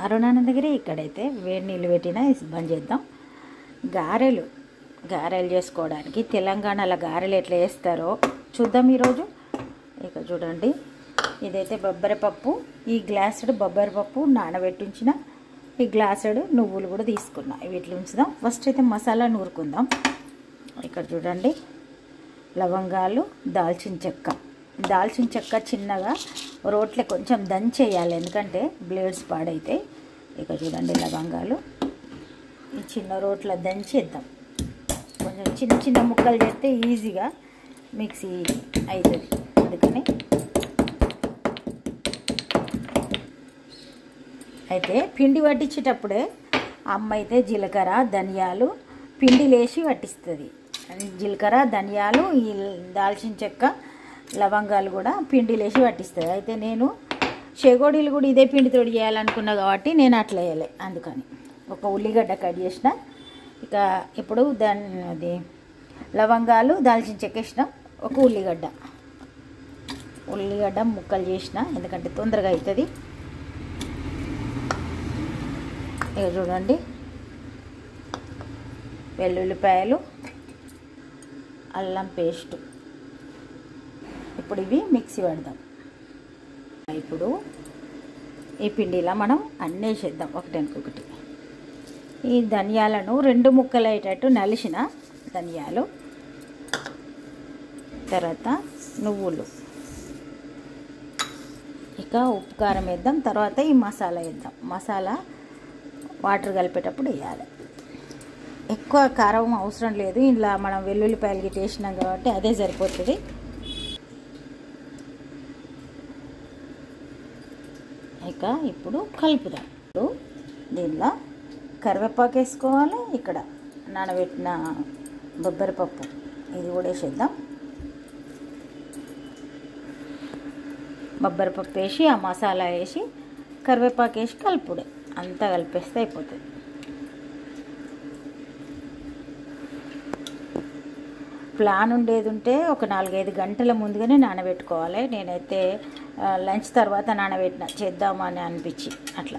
అరుణాన్న దగ్గరే ఇక్కడైతే వేడి నీళ్ళు పెట్టినా బంద్ చేద్దాం. గారెలు చేసుకోవడానికి తెలంగాణలో గారెలు ఎట్లా వేస్తారో చూద్దాం ఈరోజు. ఇక చూడండి, ఇదైతే బొబ్బరిపప్పు, ఈ గ్లాసుడు బొబ్బరిపప్పు నానబెట్టించిన, ఈ గ్లాసుడు నువ్వులు కూడా తీసుకున్నా. వీటిలో ఉంచుదాం. ఫస్ట్ అయితే మసాలా నూరుకుందాం. ఇక్కడ చూడండి, లవంగాలు, దాల్చిన చెక్క చిన్నగా రోట్లో కొంచెం దంచేయాలి, ఎందుకంటే బ్లేడ్స్ పాడైతే. ఇక చూడండి, లవంగాలు ఈ చిన్న రోట్లో దంచేద్దాం. కొంచెం చిన్న చిన్న ముక్కలు చేస్తే ఈజీగా మిక్సీ అవుతుంది. అందుకని అయితే పిండి పట్టించేటప్పుడే అమ్మ అయితే జీలకర్ర ధనియాలు పిండి లేచి పట్టిస్తుంది. జీలకర్ర ధనియాలు ఈ దాల్చిన చెక్క లవంగాలు కూడా పిండి లేచి పట్టిస్తుంది. అయితే నేను చెగోడీలు కూడా ఇదే పిండితో చేయాలనుకున్నా కాబట్టి నేను అట్లా వేయలే. అందుకని ఒక ఉల్లిగడ్డ కట్ చేసిన. ఇక ఇప్పుడు అది లవంగాలు దాల్చిన చెక్క వేసిన, ఒక ఉల్లిగడ్డ ముక్కలు చేసిన, ఎందుకంటే తొందరగా అవుతుంది. ఇక చూడండి, వెల్లుల్లిపాయలు, అల్లం పేస్టు. ఇప్పుడు ఇవి మిక్సీ పడదాం. ఇప్పుడు ఈ పిండిలా మనం అన్నీ వేసేద్దాం ఒకటి. ఈ ధనియాలను 2 ముక్కలు అయ్యేటట్టు నలిసిన ధనియాలు, తర్వాత నువ్వులు, ఇక ఉప్పు కారం వేద్దాం. తర్వాత ఈ మసాలా వేద్దాం. మసాలా వాటర్ కలిపేటప్పుడు వేయాలి. ఎక్కువ కారం అవసరం లేదు, ఇలా మనం వెల్లుల్లిపాయలు గిట్ట వేసినాం కాబట్టి అదే సరిపోతుంది. ఇక ఇప్పుడు కలుపుదాం. ఇప్పుడు దీనిలో కరివేపాకు వేసుకోవాలి. ఇక్కడ నానబెట్టిన బొబ్బరిపప్పు ఇది కూడా వేసేద్దాం. బొబ్బరిపప్పు వేసి ఆ మసాలా వేసి కరివేపాకు వేసి కలుపుడే, అంతా కలిపేస్తే అయిపోతుంది. ప్లాన్ ఉండేది ఉంటే ఒక 4-5 గంటల ముందుగానే నానబెట్టుకోవాలి. నేనైతే లంచ్ తర్వాత నానబెట్టిన, చేద్దామని అనిపించి అట్లా.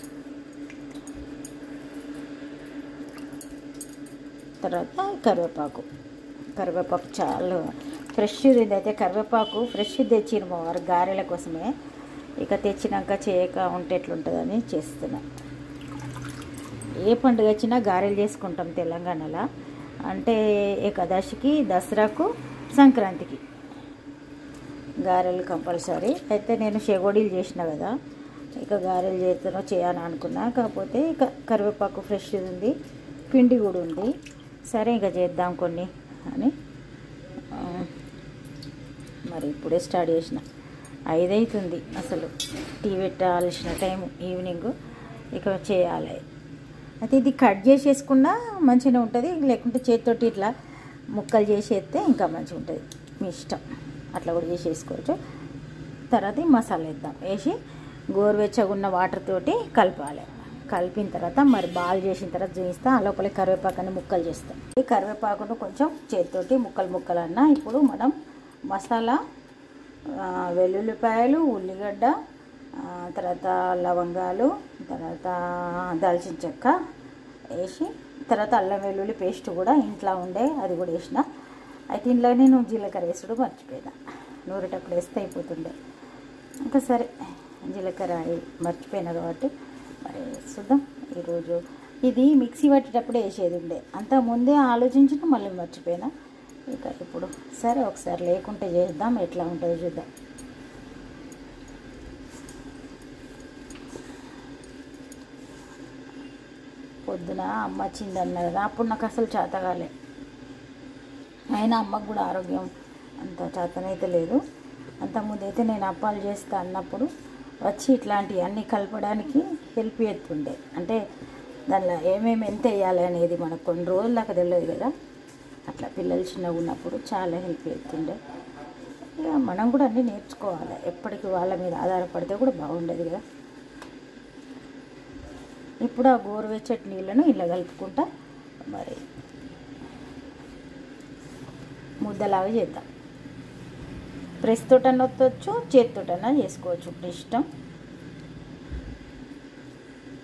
తర్వాత కరివేపాకు చాలా ఫ్రెష్ ఇదైతే కరివేపాకు ఫ్రెష్ తెచ్చిన మా వారు గారెల కోసమే. ఇక తెచ్చినాక చేయక ఉంటే ఎట్లుంటుందని చేస్తున్నా. ఏ పండుగ వచ్చినా గారెలు చేసుకుంటాం తెలంగాణలో. అంటే ఏకాదశికి, దసరాకు, సంక్రాంతికి గారెలు కంపల్సరీ. అయితే నేను చెగోడీలు చేసిన కదా, ఇక గారెలు చేయాలని అనుకున్నా. కాకపోతే ఇక కరివేపాకు ఫ్రెష్ ఉంది, పిండి కూడా ఉంది. సరే ఇక చేద్దాం కొన్ని అని మరి ఇప్పుడే స్టార్ట్ చేసిన. 5 అవుతుంది అసలు, టీ పెట్టాల్సిన టైము ఈవినింగ్. ఇక చేయాలి. అయితే ఇది కట్ చేసేసుకున్నా మంచిగా ఉంటుంది, లేకుంటే చేతితోటి ఇట్లా ముక్కలు చేసేస్తే ఇంకా మంచిగా ఉంటుంది. మీ ఇష్టం, అట్లా కూడా చేసేసుకోవచ్చు. తర్వాత ఈ మసాలా వేద్దాం. వేసి గోరువెచ్చగా ఉన్న వాటర్ తోటి కలపాలి. కలిపిన తర్వాత మరి బాల్ చేసిన తర్వాత చూపిస్తా. ఆ లోపల కరివేపాకుని ముక్కలు చేస్తాం. ఈ కరివేపాకును కొంచెం చేతితోటి ముక్కలు అన్నా. ఇప్పుడు మనం మసాలా వెల్లుల్లిపాయలు, ఉల్లిగడ్డ, తర్వాత లవంగాలు, తర్వాత దాల్చిన చెక్క వేసి, తర్వాత అల్లం వెల్లుల్లి పేస్ట్ కూడా ఇంట్లో ఉండే అది కూడా వేసిన. అయితే ఇంట్లో నేను జీలకర్ర వేసుడు మర్చిపోయినా, నూరేటప్పుడు వేస్తే అయిపోతుండే. ఇంకా సరే జీలకర్ర మర్చిపోయినా కాబట్టి మరి చూద్దాం. ఈరోజు ఇది మిక్సీ పట్టేటప్పుడే వేసేది ఉండే, అంత ముందే ఆలోచించిన మళ్ళీ మర్చిపోయినా. ఇక ఇప్పుడు సరే ఒకసారి లేకుంటే చేద్దాం, ఎట్లా ఉంటుందో చూద్దాం. పొద్దున అమ్మ వచ్చింది అన్న కదా, అప్పుడు నాకు అసలు చేతగాలే. అయినా అమ్మకు కూడా ఆరోగ్యం అంత చేతనైతే లేదు. అంతకుముందు అయితే నేను అప్పాలు చేస్తా అన్నప్పుడు వచ్చి ఇట్లాంటివి అన్నీ కలపడానికి హెల్ప్ చేస్తుండే. అంటే దానిలో ఏమేమి ఎంత వేయాలి అనేది మనకు కొన్ని రోజుల దాకా తెలియదు కదా. అట్లా పిల్లలు చిన్నగా ఉన్నప్పుడు చాలా హెల్ప్ చేస్తుండే. ఇక మనం కూడా అన్నీ నేర్చుకోవాలి. ఎప్పటికీ వాళ్ళ మీద ఆధారపడితే కూడా బాగుండదు కదా. ఇప్పుడు ఆ గోరువెచ్చటి నీళ్ళను ఇలా కలుపుకుంటా మరి ముద్దలాగా చేద్దాం. ప్రెస్ తోటన్నా ఒత్తవచ్చు, చేతితోటన్నా చేసుకోవచ్చు, ఇప్పుడు ఇష్టం.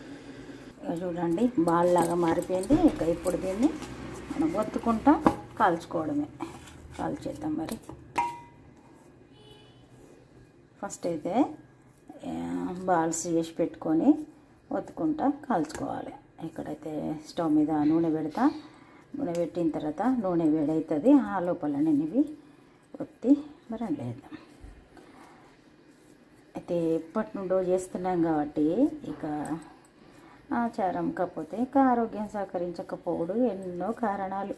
చూడండి బాల్ లాగా మారిపోయింది. ఇక ఇప్పుడు దీన్ని మనం ఒత్తుకుంటా కాల్చుకోవడమే. కాల్చేద్దాం మరి. ఫస్ట్ అయితే బాల్స్ చేసి పెట్టుకొని ఒత్తుకుంటా కాల్చుకోవాలి. ఇక్కడైతే స్టవ్ మీద నూనె పెడతా. నూనె పెట్టిన తర్వాత నూనె వేడవుతుంది. ఆ లోపల నేను ఇవి ఒత్తి మరి వేద్దాం. అయితే ఎప్పటి నుండో చేస్తున్నాం కాబట్టి ఇక ఆచారం కాకపోతే ఇక ఆరోగ్యం సహకరించకపోవడు ఎన్నో కారణాలు.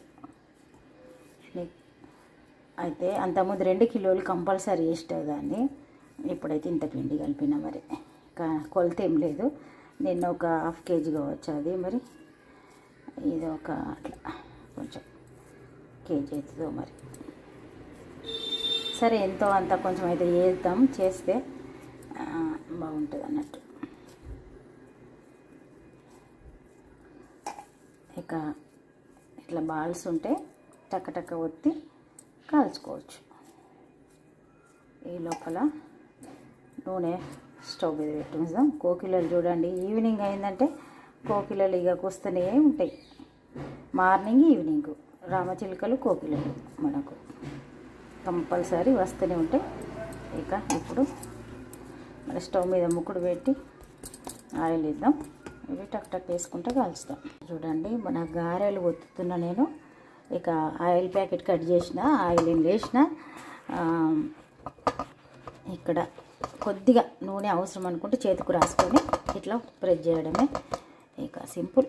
అయితే అంతకుముందు 2 కిలోలు కంపల్సరీ వేసేదాన్ని. ఇప్పుడైతే ఇంత పిండి కలిపిన మరి కొలత ఏం లేదు. నిన్న ఒక ½ కేజీ కావచ్చు అది, మరి ఇది ఒక అట్లా కొంచెం కేజీ అవుతుందో మరి. సరే ఎంతో అంత కొంచెం అయితే వేద్దాం, చేస్తే బాగుంటుంది అన్నట్టు. ఇక ఇట్లా బాల్స్ ఉంటే టక్క ఒత్తి కాల్చుకోవచ్చు. ఈ లోపల నూనె స్టవ్ మీద పెట్టుకుందాం. కోకిలలు చూడండి, ఈవినింగ్ అయిందంటే కోకిలలు ఇక కూస్తూనే ఉంటాయి. మార్నింగ్ ఈవినింగ్ రామచిలుకలు కోకిలలు మనకు కంపల్సరీ వస్తూనే ఉంటాయి. ఇక ఇప్పుడు మన స్టవ్ మీద ముక్కుడు పెట్టి ఆయిల్ ఇద్దాం. ఇవి టక్ వేసుకుంటే కాల్చుతాం. చూడండి మన గారెలు ఒత్తుతున్నా నేను. ఇక ఆయిల్ ప్యాకెట్ కట్ చేసిన, ఆయిల్ వేసిన, ఇక్కడ కొద్దిగా నూనె అవసరం అనుకుంటే చేతికి రాసుకొని ఇట్లా ప్రెస్ చేయడమే. ఇక సింపుల్.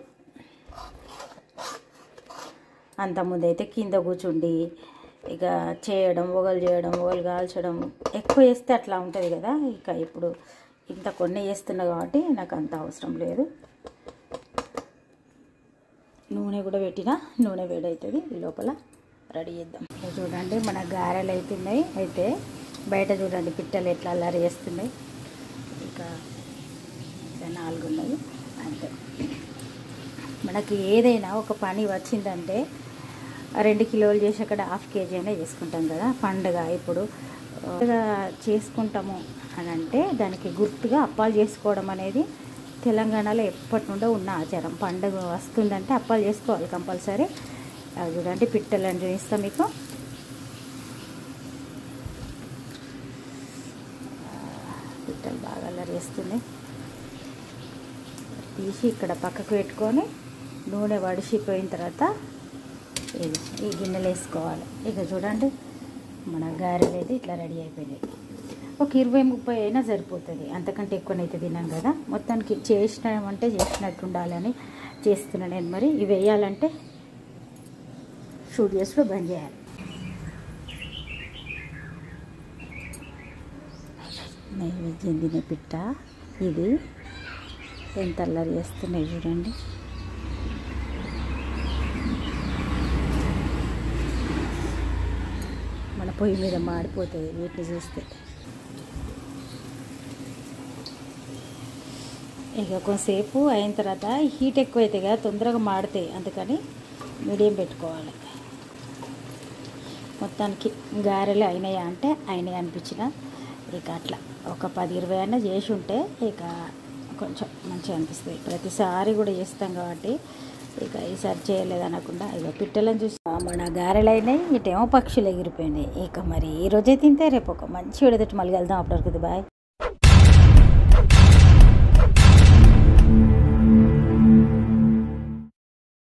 అంతకుముందు అయితే కింద కూర్చుండి ఇక చేయడం, ఒగలు కాల్చడం ఎక్కువ వేస్తే అట్లా ఉంటుంది కదా. ఇక ఇప్పుడు ఇంత కొన్ని వేస్తున్నా కాబట్టి నాకు అంత అవసరం లేదు. నూనె కూడా పెట్టినా నూనె వేడవుతుంది. ఈ లోపల రెడీ చేద్దాం. చూడండి మన గారెలు అవుతున్నాయి. అయితే బయట చూడండి పిట్టలు ఎట్లా అల్లరి చేస్తున్నాయి. ఇక 4 ఉన్నాయి అంతే. మనకి ఏదైనా ఒక పని వచ్చిందంటే 2 కిలోలు చేసి అక్కడ ½ కేజీ అయినా చేసుకుంటాం కదా. పండుగ ఇప్పుడు చేసుకుంటాము అని అంటే దానికి గుర్తుగా అప్పాలు చేసుకోవడం అనేది తెలంగాణలో ఎప్పటి నుండో ఉన్న ఆచారం. పండుగ వస్తుందంటే అప్పాలు చేసుకోవాలి కంపల్సరీ. చూడండి పిట్టలను చూపిస్తాం మీకు. పిట్టలు బాగా అల్లరి చేస్తున్నాయి. తీసి ఇక్కడ పక్కకు పెట్టుకొని నూనె వడిసిపోయిన తర్వాత ఈ గిన్నెలు వేసుకోవాలి. ఇక చూడండి మన గారెలు అయితే ఇట్లా రెడీ అయిపోయినాయి. ఒక 20-30 అయినా సరిపోతుంది, అంతకంటే ఎక్కువనైతే తినాం కదా. మొత్తానికి చేసినామంటే చేసినట్టు ఉండాలని చేస్తున్నా నేను. మరి ఇవి వేయాలంటే షూట్ చేసులో బంద్ చేయాలి. నైవేద్యం తినే పిట్ట ఇది ఎంత అల్లరి చేస్తున్నాయి చూడండి. మన పొయ్యి మీద మాడిపోతుంది వీటిని చూస్తే. ఇక కొంతసేపు అయిన తర్వాత హీట్ ఎక్కువైతే కదా తొందరగా మాడితాయి, అందుకని మీడియం పెట్టుకోవాలి. మొత్తానికి గారెలు అయినాయా అంటే అయినాయి అనిపించిన. ఇక అట్లా ఒక 10-20 అయినా చేసి ఉంటే ఇక కొంచెం మంచిగా అనిపిస్తుంది. ప్రతిసారి కూడా చేస్తాం కాబట్టి ఇక ఈసారి చేయలేదు అనకుండా ఇక పిట్టలను చూసి మన గారెలు అయినాయి, ఇటేమో పక్షులు ఎగిరిపోయినాయి. ఇక మరి ఈరోజే తింటే రేపు ఒక మంచి విడదట్టు మళ్ళీ వెళ్దాం. అప్పటివరకు బాయ్.